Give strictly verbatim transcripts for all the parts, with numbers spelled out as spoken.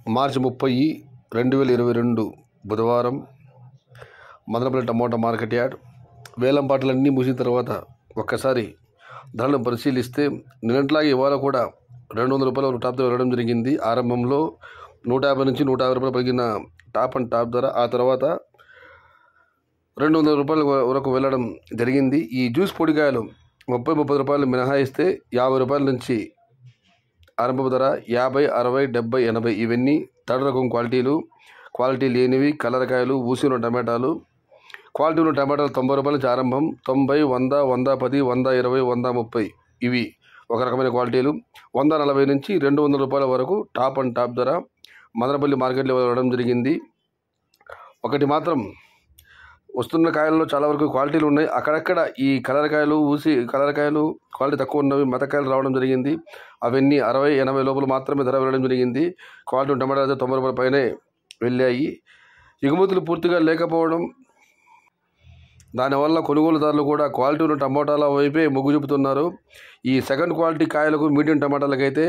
మార్చి ముప్పై రెండు వేల ఇరవై రెండు బుధవారం మదనపల్లి టమోటా మార్కెట్ యార్డ్. వేలం పాటలన్నీ ముగిసిన తర్వాత ఒక్కసారి ధరలను పరిశీలిస్తే నిన్నట్లాగే ఇవాళ కూడా రెండు వందల రూపాయల వరకు టాప్ ధర వెళ్ళడం జరిగింది. ఆరంభంలో నూట యాభై నుంచి నూట యాభై రూపాయలు పెరిగిన టాప్ అండ్ టాప్ ధర ఆ తర్వాత రెండు వందల రూపాయల వరకు వెళ్ళడం జరిగింది. ఈ జ్యూస్ పొడికాయలు ముప్పై ముప్పై రూపాయలు మినహాయిస్తే యాభై రూపాయల నుంచి ఆరంభ ధర యాభై అరవై డెబ్బై ఎనభై ఇవన్నీ థర్డ్ రకం క్వాలిటీలు. క్వాలిటీ లేనివి కలరకాయలు, ఊసిన టమాటాలు. క్వాలిటీ ఉన్న టమాటాలు తొంభై రూపాయల నుంచి ఆరంభం. తొంభై, వంద, వంద పది, వంద ఇరవై, వంద ముప్పై ఇవి ఒక రకమైన క్వాలిటీలు. వంద నలభై నుంచి రెండు వందల రూపాయల వరకు టాప్ అండ్ టాప్ ధర మదనపల్లి మార్కెట్లో వెళ్ళడం జరిగింది. ఒకటి మాత్రం వస్తున్న కాయల్లో చాలా వరకు క్వాలిటీలు ఉన్నాయి. అక్కడక్కడ ఈ కలరకాయలు, ఊసి కలరకాయలు క్వాలిటీ తక్కువ ఉన్నవి మెతకాయలు రావడం జరిగింది. అవన్నీ అరవై ఎనభై లోపల మాత్రమే ధర వెళ్ళడం జరిగింది. క్వాలిటీ టమాటా అయితే తొంభై రూపాయల పైనే వెళ్ళాయి. ఎగుమతులు పూర్తిగా లేకపోవడం, దానివల్ల కొనుగోలుదారులు కూడా క్వాలిటీ ఉన్న టమోటాల వైపే మొగ్గు చూపుతున్నారు. ఈ సెకండ్ క్వాలిటీ కాయలకు, మీడియం టమాటాలకైతే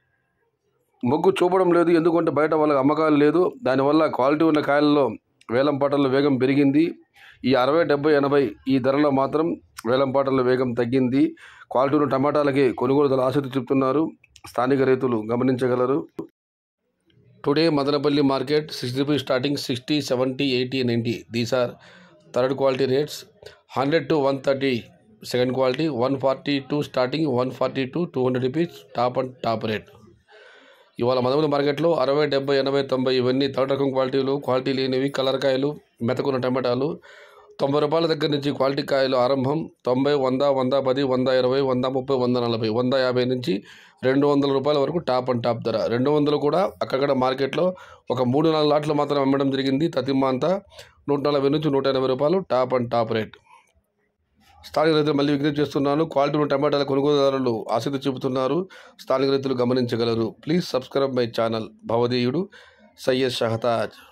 మొగ్గు చూపడం లేదు. ఎందుకంటే బయట వాళ్ళకి అమ్మకాలు లేదు. దానివల్ల క్వాలిటీ ఉన్న కాయలలో వేలం పాటల్లో వేగం పెరిగింది. ఈ అరవై డెబ్బై ఎనభై ఈ ధరలో మాత్రం వేలం పాటల్లో వేగం తగ్గింది. క్వాలిటీ ఉన్న టమాటాలకి కొనుగోలుదారులు ఆసక్తి చూపుతున్నారు. స్థానిక రైతులు గమనించగలరు. Today Madanapalli market sixty rupees starting sixty, seventy, eighty, ninety. These are third quality rates. Hundred to one thirty second quality. One forty two starting, one forty to two hundred rupees top and top rate. ఇవాళ మదనపల్లి మార్కెట్లో అరవై డెబ్బై ఎనభై తొంభై ఇవన్నీ third రకం క్వాలిటీలు. Quality లేనివి కలరకాయలు, మెతకున్న టమాటాలు. తొంభై రూపాయల దగ్గర నుంచి క్వాలిటీ కాయలు ఆరంభం. తొంభై, వంద, వంద పది, వంద ఇరవై, వంద ముప్పై, వంద నలభై, వంద యాభై నుంచి రెండు వందల రూపాయల వరకు టాప్ అండ్ టాప్ ధర. రెండు వందలు కూడా అక్కడక్కడ మార్కెట్లో ఒక మూడు నాలుగు లాట్లు మాత్రం అమ్మడం జరిగింది. తతిమ్మ అంతా నూట నలభై నుంచి నూట ఎనభై రూపాయలు టాప్ అండ్ టాప్ రేట్. స్థానిక రైతులు మళ్ళీ విజ్ఞప్తి చేస్తున్నాను. క్వాలిటీ ఉన్న టమాటాల కొనుగోలుదారులు ఆసక్తి చూపుతున్నారు. స్థానిక రైతులు గమనించగలరు. Please subscribe my channel. భవదీయుడు సయ్యద్ షహతాజ్.